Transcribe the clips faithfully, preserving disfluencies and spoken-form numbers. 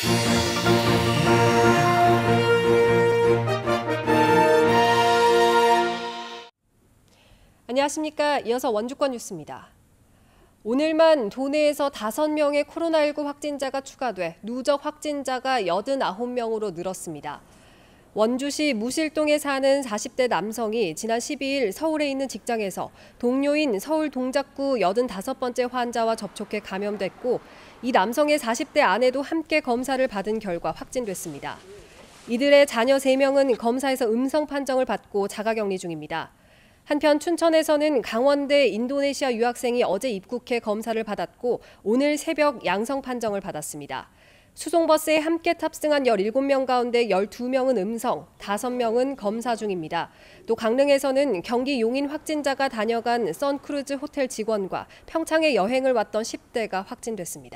안녕하십니까. 이어서 원주권 뉴스입니다. 오늘만 도내에서 다섯 명의 코로나십구 확진자가 추가돼 누적 확진자가 여든아홉 명으로 늘었습니다. 원주시 무실동에 사는 사십 대 남성이 지난 십이일 서울에 있는 직장에서 동료인 서울 동작구 여든다섯 번째 환자와 접촉해 감염됐고, 이 남성의 사십 대 아내도 함께 검사를 받은 결과 확진됐습니다. 이들의 자녀 세 명은 검사에서 음성 판정을 받고 자가격리 중입니다. 한편 춘천에서는 강원대 인도네시아 유학생이 어제 입국해 검사를 받았고 오늘 새벽 양성 판정을 받았습니다. 수송버스에 함께 탑승한 열일곱 명 가운데 열두 명은 음성, 다섯 명은 검사 중입니다. 또 강릉에서는 경기 용인 확진자가 다녀간 선크루즈 호텔 직원과 평창에 여행을 왔던 십 대가 확진됐습니다.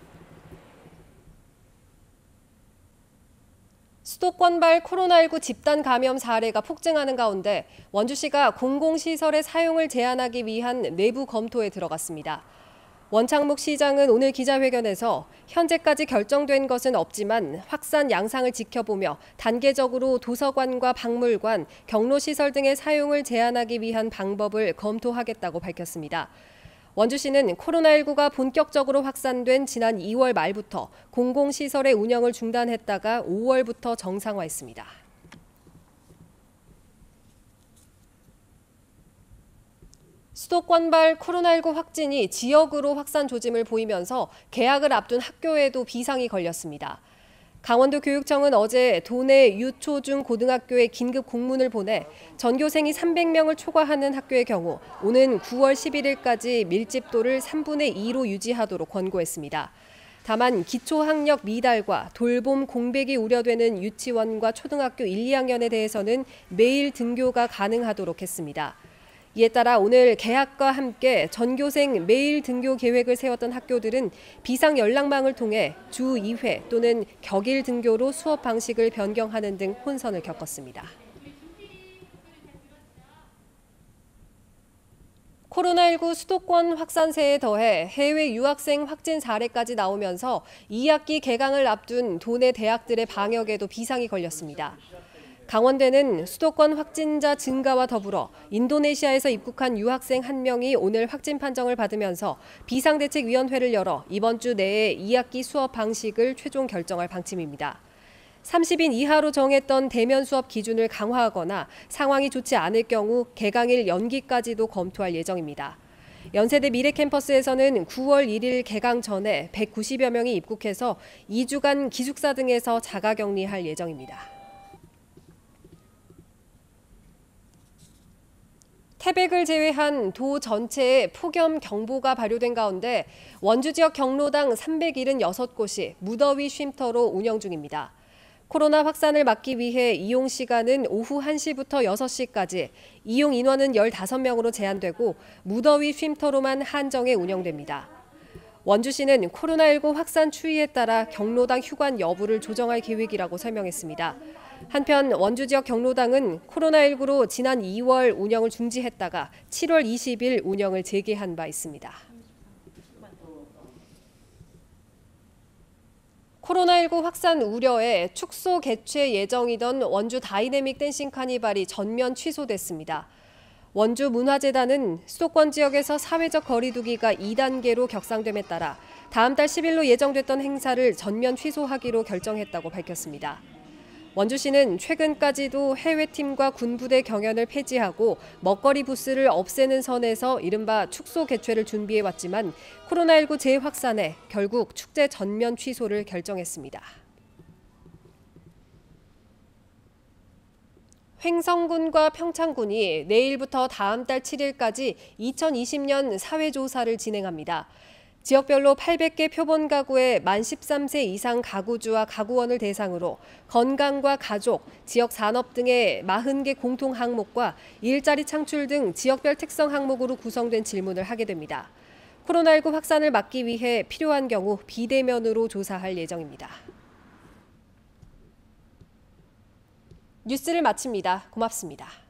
수도권발 코로나십구 집단 감염 사례가 폭증하는 가운데 원주시가 공공시설의 사용을 제한하기 위한 내부 검토에 들어갔습니다. 원창묵 시장은 오늘 기자회견에서 현재까지 결정된 것은 없지만 확산 양상을 지켜보며 단계적으로 도서관과 박물관, 경로시설 등의 사용을 제한하기 위한 방법을 검토하겠다고 밝혔습니다. 원주시는 코로나십구가 본격적으로 확산된 지난 이월 말부터 공공시설의 운영을 중단했다가 오월부터 정상화했습니다. 수도권발 코로나십구 확진이 지역으로 확산 조짐을 보이면서 개학을 앞둔 학교에도 비상이 걸렸습니다. 강원도 교육청은 어제 도내 유, 초, 중 고등학교에 긴급 공문을 보내 전교생이 삼백 명을 초과하는 학교의 경우 오는 구월 십일일까지 밀집도를 삼분의 이로 유지하도록 권고했습니다. 다만 기초학력 미달과 돌봄 공백이 우려되는 유치원과 초등학교 일, 이학년에 대해서는 매일 등교가 가능하도록 했습니다. 이에 따라 오늘 개학과 함께 전교생 매일 등교 계획을 세웠던 학교들은 비상 연락망을 통해 주 이 회 또는 격일 등교로 수업 방식을 변경하는 등 혼선을 겪었습니다. 코로나십구 수도권 확산세에 더해 해외 유학생 확진 사례까지 나오면서 이 학기 개강을 앞둔 도내 대학들의 방역에도 비상이 걸렸습니다. 강원대는 수도권 확진자 증가와 더불어 인도네시아에서 입국한 유학생 한 명이 오늘 확진 판정을 받으면서 비상대책위원회를 열어 이번 주 내에 이 학기 수업 방식을 최종 결정할 방침입니다. 삼십 인 이하로 정했던 대면 수업 기준을 강화하거나 상황이 좋지 않을 경우 개강일 연기까지도 검토할 예정입니다. 연세대 미래캠퍼스에서는 구월 일일 개강 전에 백구십여 명이 입국해서 이 주간 기숙사 등에서 자가격리할 예정입니다. 태백을 제외한 도 전체에 폭염 경보가 발효된 가운데 원주 지역 경로당 삼백칠십육 곳이 무더위 쉼터로 운영 중입니다. 코로나 확산을 막기 위해 이용 시간은 오후 한 시부터 여섯 시까지, 이용 인원은 열다섯 명으로 제한되고 무더위 쉼터로만 한정해 운영됩니다. 원주시는 코로나십구 확산 추이에 따라 경로당 휴관 여부를 조정할 계획이라고 설명했습니다. 한편 원주 지역 경로당은 코로나십구로 지난 이월 운영을 중지했다가 칠월 이십일 운영을 재개한 바 있습니다. 코로나십구 확산 우려에 축소 개최 예정이던 원주 다이내믹 댄싱 카니발이 전면 취소됐습니다. 원주 문화재단은 수도권 지역에서 사회적 거리 두기가 이 단계로 격상됨에 따라 다음 달 십일로 예정됐던 행사를 전면 취소하기로 결정했다고 밝혔습니다. 원주시는 최근까지도 해외팀과 군부대 경연을 폐지하고 먹거리 부스를 없애는 선에서 이른바 축소 개최를 준비해왔지만 코로나십구 재확산에 결국 축제 전면 취소를 결정했습니다. 횡성군과 평창군이 내일부터 다음 달 칠일까지 이천이십 년 사회조사를 진행합니다. 지역별로 팔백 개 표본 가구의 만 십삼 세 이상 가구주와 가구원을 대상으로 건강과 가족, 지역 산업 등의 사십 개 공통 항목과 일자리 창출 등 지역별 특성 항목으로 구성된 질문을 하게 됩니다. 코로나십구 확산을 막기 위해 필요한 경우 비대면으로 조사할 예정입니다. 뉴스를 마칩니다. 고맙습니다.